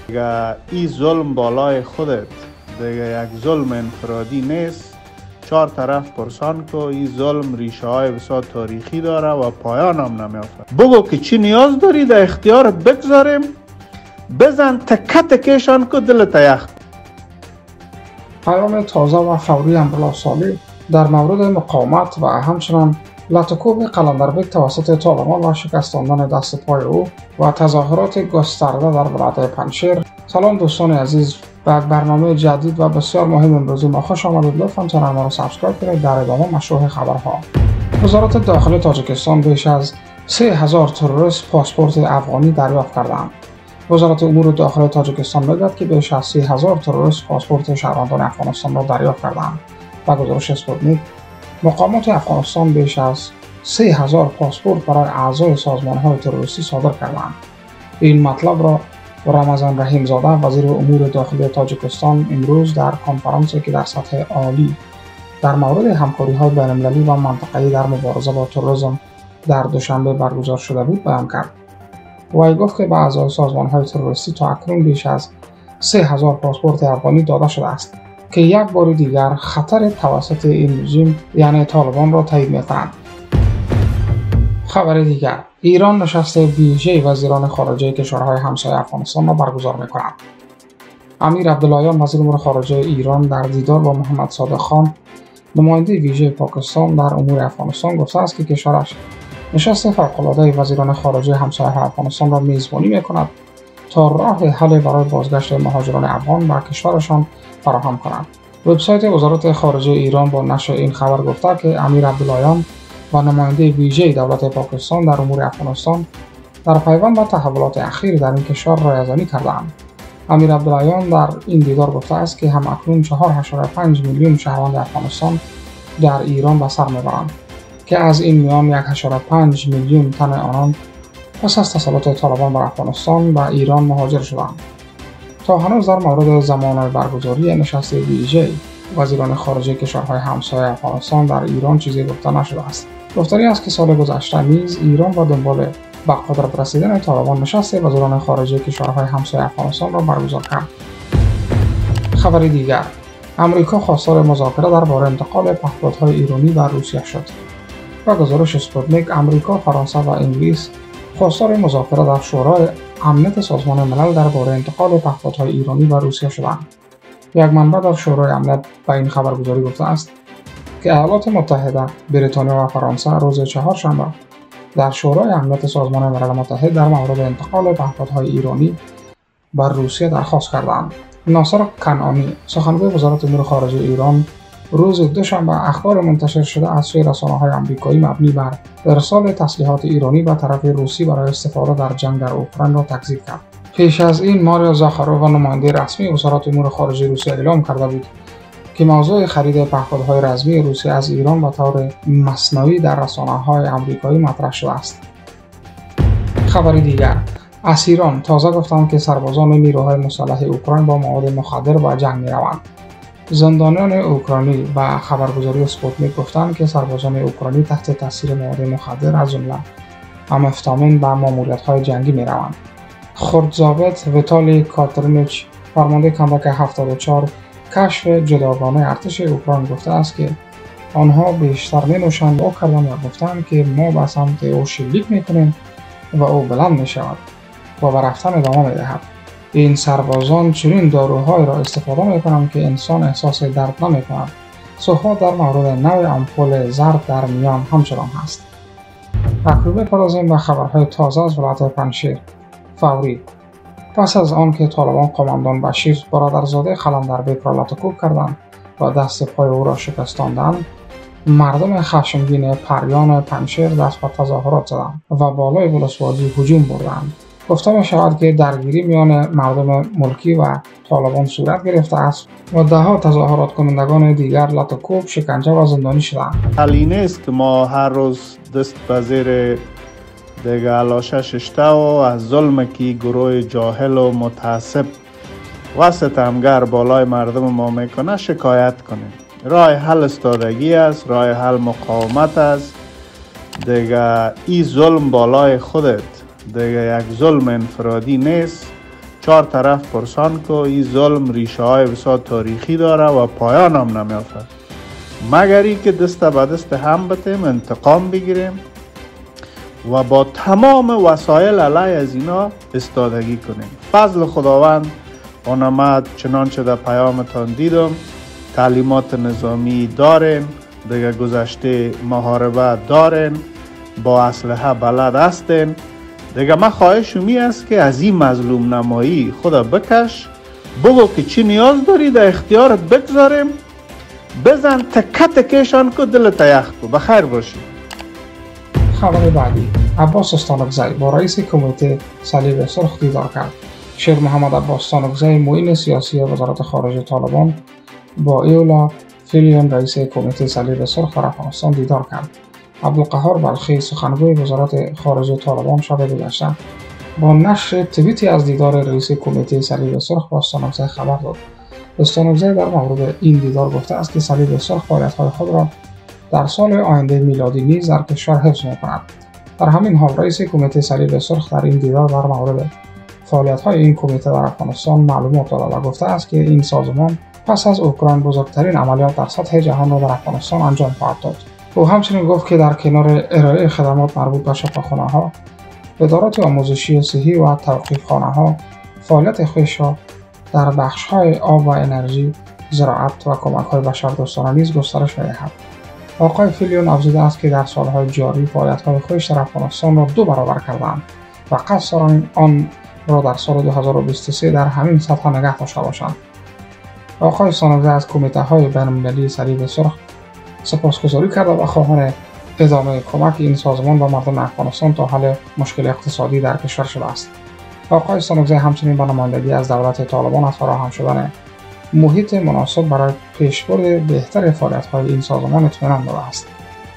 دیگه این ظلم بالای خودت دیگه یک ظلم انفرادی نیست. 4 طرف پرسان که این ظلم ریشه های بسیار تاریخی داره و پایان هم نمیافته. بگو که چی نیاز داری در اختیارت بگذاریم، بزن تکه تکهشان که دلت یخ. پیام تازه و فوری امرالله صالح در مورد مقاومت و همچنان لطوکوب قلندربگ توسط طالبان و شکستاندن دست پای او و تظاهرات گسترده در ولایت پنجشیر. سلام دوستان عزیز، به برنامه جدید و بسیار مهم امروزی ما خوش آمدید. لطفاً کانال ما را سابسکرایب کنید. در ادامه مشروع خبرها. وزارت داخلی تاجیکستان بیش از 3000 تروریست پاسپورت افغانی دریافت کردند. وزارت امور داخلی تاجیکستان میگوید که بیش از 30,000 تروریست پاسپورت شهروندان افغانستان را دریافت کردند. با گزارش اسپوتنیک، مقامات افغانستان بیش از 30,000 پاسپورت برای اعضای سازمان‌های تروریستی صادر کردند. این مطلب را رمضان رحیمزاده وزیر امور داخلی تاجیکستان امروز در کنفرانسی که در سطح عالی در مورد همکاری‌های بین‌المللی و منطقه‌ای در مبارزه با تروریسم در دوشنبه برگزار شده بود بیان کرد. وی گفت که به اعضای سازمان‌های تروریستی تا اکنون بیش از 30,000 پاسپورت افغانی داده شده است که یک بار دیگر خطر توسط این رژیم یعنی طالبان را تایید می‌کنند. خبر دیگر، ایران نشست ویژه وزیران خارجه کشورهای همسایه افغانستان را برگزار می‌کند. امیر عبداللهیان وزیر امور خارجه ایران در دیدار با محمد صادق خان نماینده ویژه پاکستان در امور افغانستان گفته است که کشورش نشست فوق‌العاده وزیران خارجه همسایه افغانستان را میزبانی می‌کند تا راه حل برای بازگشت مهاجران افغان به کشورشان فراهم کند. وبسایت وزارت خارجه ایران با نشر این خبر گفته که امیر عبداللهیان و نماینده ویژه دولت پاکستان در امور افغانستان در پیوند به تحولات اخیر در این کشور رایزنی کردند. امیر عبداللهیان در این دیدار گفته است که هم‌اکنون 4.5 میلیون شهروند افغانستان در ایران به سر میبرند که از این میان 1.5 میلیون تن آنان پس از تسلط طالبان بر افغانستان و ایران مهاجر شدند. تا هنوز در مورد زمان برگزاری نشست ویژه وزیران خارجه کشورهای همسایه افغانستان در ایران چیزی گفته نشده است. گفتنی است که سال گذشته نیز ایران با دنبال به قدرت رسیدن طالبان نشست وزیران خارجه کشورهای همسایه افغانستان را برگزار کرد. خبر دیگر، امریکا خواستار مذاکره درباره انتقال پهپادهای ایرانی به روسیه شد. با گزارش اسپوتنیک، امریکا، فرانسه و انگلیس خواستار مذاکره در شورای امنیت سازمان ملل درباره انتقال پهپادهای ایرانی به روسیه شدند. یک منبع در شورای امنیت به این خبرگزاری گفته است که ایالات متحده، بریتانیا و فرانسه روز چهارشنبه در شورای امنیت سازمان ملل متحد در مورد انتقال پهپادهای ایرانی بر روسیه درخواست کردند. ناصر کنعانی، سخنگوی وزارت امور خارجه ایران، روز دوشنبه اخبار منتشر شده از سوی رسانه‌های آمریکایی مبنی بر ارسال تسلیحات ایرانی به طرف روسی برای استفاده در جنگ در اوکراین را تکذیب کرد. پیش از این ماریا زاخارووا نماینده رسمی وزارت امور خارجه روسیه اعلام کرده بود که موضوع خرید پهپادهای رزمی روسیه از ایران به طور مصنوعی در رسانه‌های آمریکایی مطرح شده است. خبر دیگر، اسیران تازه گفتند که سربازان نیروهای مسلح اوکراین با مواد مخدر به جنگ می‌روند. زندانیان اوکراینی و خبرگزاری اسپوتنیک گفتند که سربازان اوکراینی تحت تاثیر مواد مخدر از جمله آمفتامین به ماموریت‌های جنگی می‌روند. خردضابط ویتالی کاترینیچ، فرمانده کمبک 74 کشف جداگانه ارتش اوکراین گفته است که آنها بیشتر می‌نوشند و کردند و گفتند که ما به سمت او شلیک می‌کنیم و او بلند می‌شود و به رفتن ادامه می‌دهد. این سربازان چنین داروهایی را استفاده می‌کنند که انسان احساس درد نمی‌کند. صحبت در مورد نوع آمپول زرد در میان همچنان هست. اکنون بپردازیم به خبرهای تازه از ولایت پنجشیر. فوری پس از آن که طالبان قماندان بشیر برادرزاده قلندربگ را لطوکوب کردند و دست پای او را شکستاندند، مردم خشمگین پریان پنجشیر دست به تظاهرات زدند و بالای ولسواجی هجوم بردند. گفته می‌شود که درگیری میان مردم ملکی و طالبان صورت گرفته است و ده‌ها تظاهرات کنندگان دیگر لطوکوب، شکنجه و زندانی شدند. حالی نیست که ما هر روز دست به زیر دیگه علاشش شته و از ظلم که گروه جاهل و متعصب و ستمگر بالای مردم ما میکنه شکایت کنیم. راه حل استادگی است، راه حل مقاومت است. دیگه این ظلم بالای خودت دیگه یک ظلم انفرادی نیست. 4 طرف پرسان که این ظلم ریشه های بسیار تاریخی داره و پایان هم نمیافته، مگر ای که دست به دست هم بتیم، انتقام بگیریم و با تمام وسایل علیه از اینا استادگی کنیم. فضل خداوند آنامد چنانچه در پیامتان دیدم، تعلیمات نظامی دارین، دیگه گذشته محاربه دارین، با اسلحه بلد هستین. دیگه من خواهش می است که از این مظلوم نمایی خدا بکش، بگو که چی نیاز داری در اختیارت بگذاریم، بزن تکه تکهشان که دلت یخ کو. بخیر باشی. خبر بعدی: عباس استانکزی با رئیس کمیته صلیب سرخ دیدار کرد. شیر محمد عباس استانکزی معین سیاسی وزارت خارجه طالبان با ایولا فیلیون رئیس کمیته صلیب سرخ در افغانستان دیدار کرد. عبدالقهار بلخی سخنگوی وزارت خارجه طالبان شب گذشته با نشر توییتی از دیدار رئیس کمیته صلیب سرخ با استانکزی خبر داد. استانکزی در مورد این دیدار گفته است که صلیب سرخ فعالیت‌های خود را در سال آینده میلادی نیز در کشور حفظ می‌کند. در همین حال رئیس کمیته صلیب سرخ در این دیدار در مورد فعالیت‌های این کمیته در افغانستان معلومات داد و گفته است که این سازمان پس از اوکراین بزرگترین عملیات در سطح جهان را در افغانستان انجام خواهد داد. او همچنین گفت که در کنار ارائه خدمات مربوط به شفاخانه‌ها، ادارات آموزشی صحی و توقیفخانه‌ها، فعالیت خویش را در بخش‌های آب و انرژی، زراعت و کمک‌های بشردوستانه نیز گسترش می‌دهد. آقای فیلیون افزوده است که در سال‌های جاری فعالیت‌های خویش در افغانستان را 2 برابر کردند و قصد دارند آن را در سال 2023 در همین سطح نگه داشته باشند. آقای استانکزی از کمیته‌های بین‌المللی صلیب سرخ سپاسگزاری کرد و خواهان ادامه کمک این سازمان به مردم افغانستان تا حل مشکل اقتصادی در کشور شده است. آقای استانکزی همچنین به نمایندگی از دولت طالبان از فراهم شدن محیط مناسب برای پیشبرد بهتر فعالیت‌های این سازمان اطمینان داده است.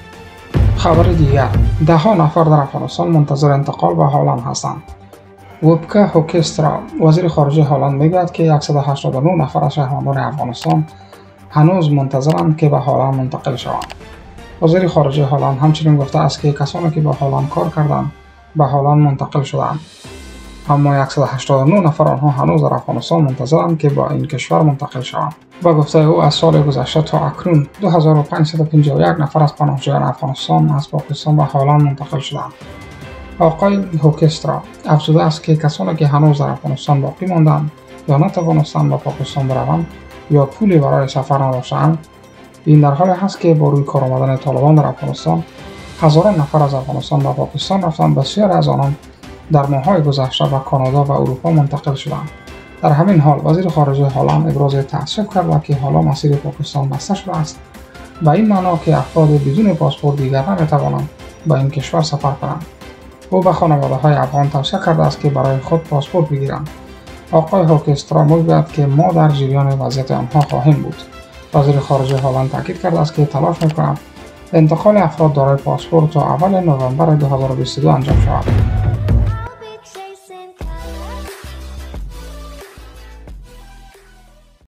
خبر دیگر: 10 نفر در افغانستان منتظر انتقال به هلند هستند. وبکه هوکسترا وزیر خارجه هلند میگوید که 189 نفر از شهروندان افغانستان هنوز منتظرند که به هلند منتقل شوند. وزیر خارجه هلند همچنین گفته است که کسانی که به هلند کار کردند به هلند منتقل شدند، اما 189 نفر آنها هنوز در افغانستان منتظرند که با این کشور منتقل شوند. با گفته او از سال گذشته تا اکنون 2551 نفر از پناهجویان افغانستان از پاکستان به هلند منتقل شدند. آقای هوکسترا افزوده است که کسانی که هنوز در افغانستان باقی ماندند یا نتوانستند به پاکستان بروند یا پولی برای سفر نداشتند، این در حالی است که با روی کار آمدن طالبان در افغانستان هزاران نفر از افغانستان به پاکستان رفتند. بسیاری از آنان در ماه‌های گذشته به کانادا و اروپا منتقل شدند. در همین حال وزیر خارجه هلند ابراز تأسف کرد که حالا مسیر پاکستان بسته شده است، و این معنا که افراد بدون پاسپورت دیگر نمی‌توانند به این کشور سفر کنند. او به خانواده‌های افغان توصیه کرده است که برای خود پاسپورت بگیرند. آقای هوکسترا می‌گوید که ما در جریان وضعیت آنها خواهیم بود. وزیر خارجه هلند تاکید کرده است که تلاش می‌کند انتقال افراد دارای پاسپورت تا اول نوامبر 2022 انجام شود.